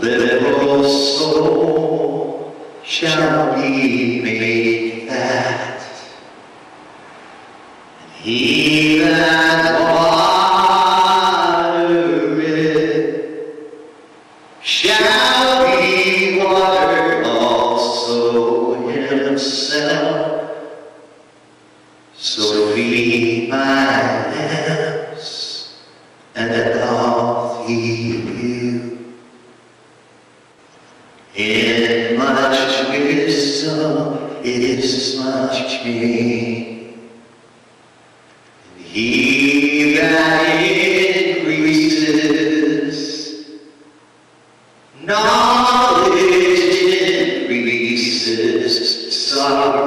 little soul shall be made fat. And he that watereth shall be watered also himself. So feed my lambs, and I'll feed you. In much wisdom is much gain. And he that increases knowledge increases sorrow.